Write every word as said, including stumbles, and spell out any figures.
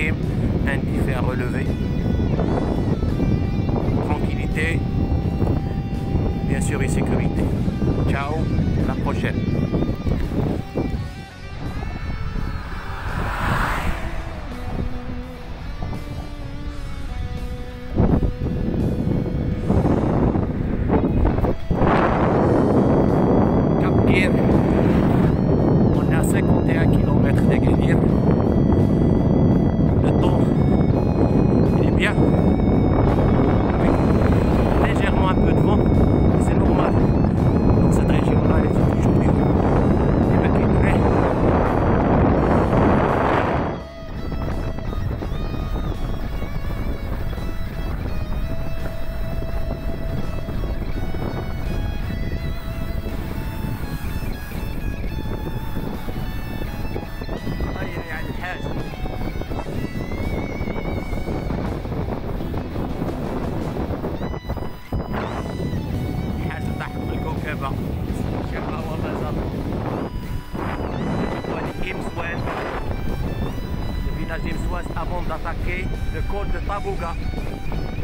maritime, un défi à relever. Tranquillité, bien sûr et sécurité. Ciao, à la prochaine. On est à cinquante et un kilomètres d'Agadir. Le temps, il est bien. Avec légèrement un peu de vent. C'est normal. Dans cette région-là, il fait toujours du vent. Et bien, le village d'Imsouane avant d'attaquer le col de Tabouga.